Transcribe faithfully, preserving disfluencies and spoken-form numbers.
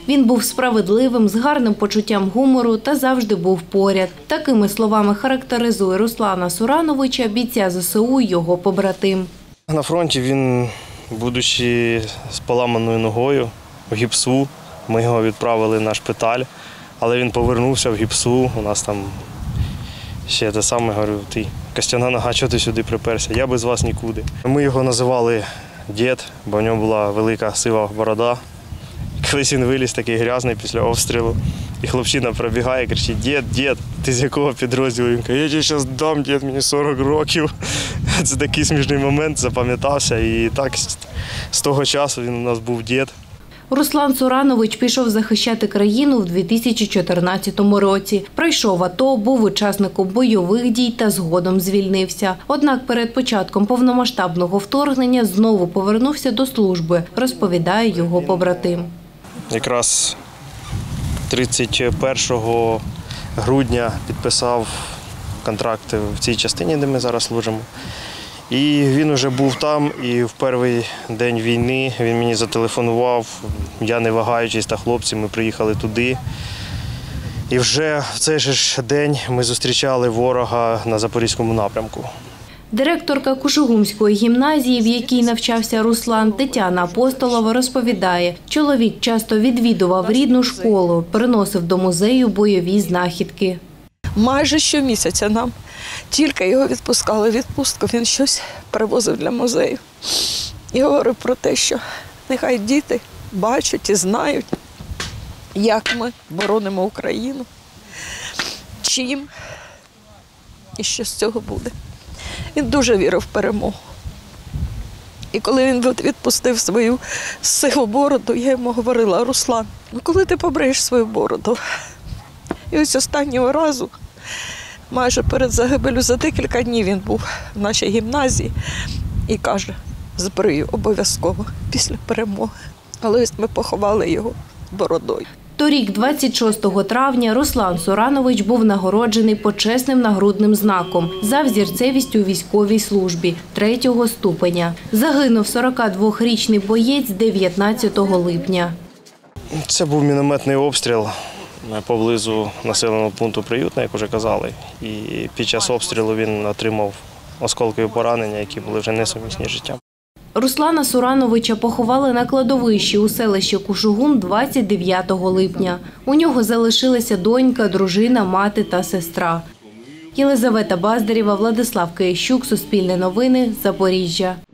Він був справедливим, з гарним почуттям гумору та завжди був поряд. Такими словами характеризує Руслана Сурановича, бійця зе се у, його побратим. На фронті він, будучи з поламаною ногою, в гіпсу, ми його відправили на шпиталь, але він повернувся в гіпсу, у нас там ще те саме, говорю, ти, костяна нога, чого ти сюди приперся, я без вас нікуди. Ми його називали дід, бо в нього була велика сива борода. Колись він виліз такий грязний після обстрілу, і хлопчина пробігає, кричить: «Дід, дід, ти з якого підрозділу?» Він каже: «Я тебе зараз дам, дід, мені сорок років». Це такий смішний момент, запам'ятався, і так з того часу він у нас був дід. Руслан Суранович пішов захищати країну в дві тисячі чотирнадцятому році. Пройшов АТО, був учасником бойових дій та згодом звільнився. Однак перед початком повномасштабного вторгнення знову повернувся до служби, розповідає його побратим. Якраз тридцять першого грудня підписав контракт в цій частині, де ми зараз служимо. І він вже був там, і в перший день війни він мені зателефонував, я не вагаючись, та хлопці, ми приїхали туди. І вже в цей же ж день ми зустрічали ворога на Запорізькому напрямку. Директорка Кушугумської гімназії, в якій навчався Руслан, Тетяна Апостолова, розповідає, чоловік часто відвідував рідну школу, приносив до музею бойові знахідки. Майже щомісяця нам, тільки його відпускали в відпустку, він щось привозив для музею. І говорив про те, що нехай діти бачать і знають, як ми боронимо Україну, чим і що з цього буде. Він дуже вірив в перемогу. І коли він відпустив свою сиву бороду, я йому говорила: «Руслан, ну коли ти побриєш свою бороду?» І ось останнього разу, майже перед загибелю, за декілька днів він був в нашій гімназії і каже: «Збрию обов'язково після перемоги». Але ось ми поховали його бородою. Торік, двадцять шостого травня, Руслан Суранович був нагороджений почесним нагрудним знаком за взірцевість у військовій службі третього ступеня. Загинув сорокадвохрічний боєць дев'ятнадцятого липня. Це був мінометний обстріл поблизу населеного пункту Приютне, як вже казали. І під час обстрілу він отримав осколкові поранення, які були вже несумісні з життям. Руслана Сурановича поховали на кладовищі у селищі Кушугум двадцять дев'ятого липня. У нього залишилися донька, дружина, мати та сестра. Єлизавета Баздарєва, Владислав Киящук, Суспільне новини, Запоріжжя.